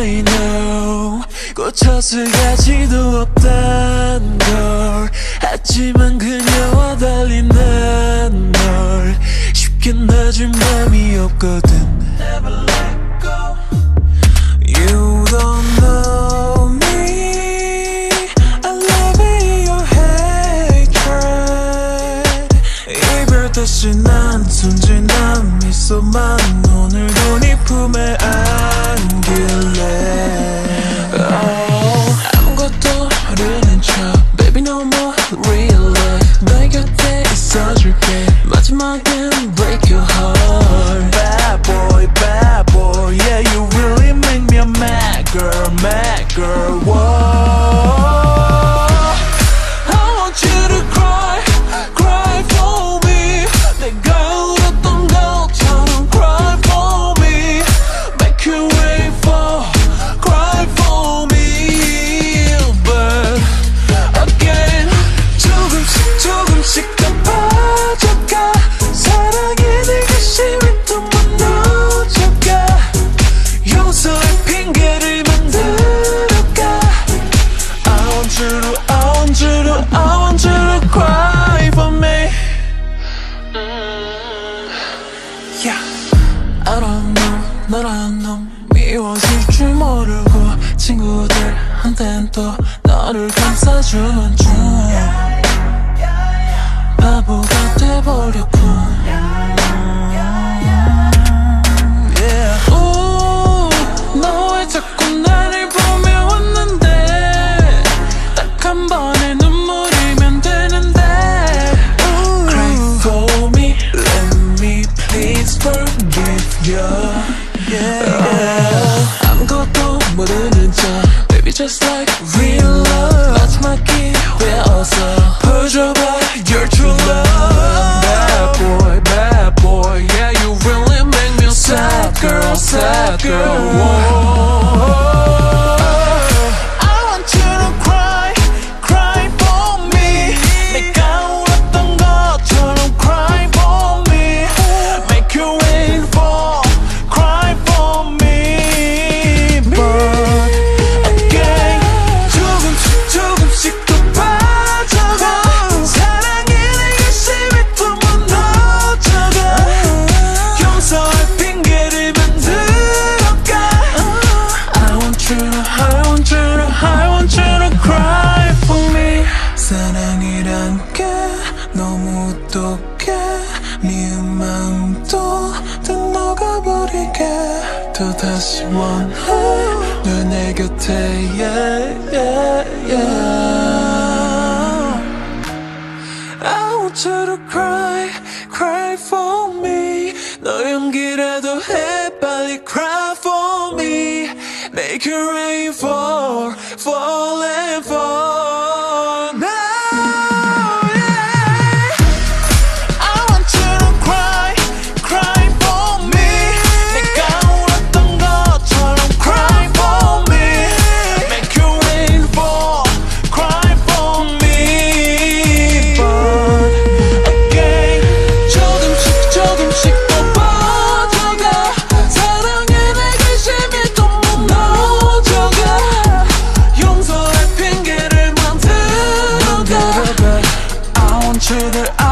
I know 꽂혔을 가치도 없단 걸 하지만 그녀와 달리 난 널 쉽게 놔줄 맘이 없거든. Never let go. You don't know me. I love your hatred. 이별 다시 난 순진한 미소만 오늘도 네 품에 안길래 아무것도 모르는 척 Baby no more real love 너의 곁에 있어줄게 마지막엔 break your heart Bad boy, yeah you really make me a mad girl Whoa. I want you to cry for me 내가 울었던 것처럼 cry for me make you wait for cry for me but again 조금씩 더 빠져가 사랑이 내가 심히 또 무너져가 용서의 핑계를 만들어가 I want you to cry for me Yeah I don't know 너란 놈 미워질 줄 모르고 친구들한텐 또 너를 감싸주는 중 바보가 돼버렸군 Yeah 너 왜 자꾸 나를 보며 웃는데 딱 한 번의 눈물이면 되는데 Cry for me let me please forgive you Yeah 아무것도 모르는 척 Baby just like real love 마지막이 왜 어서 보여줘봐 your true love Bad boy yeah you really make me a sad girl Whoa. I want you to cry for me 내가 울었던 것처럼 cry for me make you wait for cry for me but again 조금씩 더 빠져가 사랑이 내가 심히 또 무너져가 용서의 핑계를 만들어가 I want you to cry for me 사랑이란 게 너무 독해 미운 마음도 다 녹아버리게 또다시 원해 널 내 곁에 yeah. I want you to cry for me 너 연기라도 해 빨리 cry for me make it rain fall and fall now yeah. I want you to cry for me 내가 울었던 것처럼 cry for me make you rain fall cry for me but again 조금씩 더 빠져가 사랑에 내가 심히 또 무너져가 용서의 핑계를 만들어가 I want you to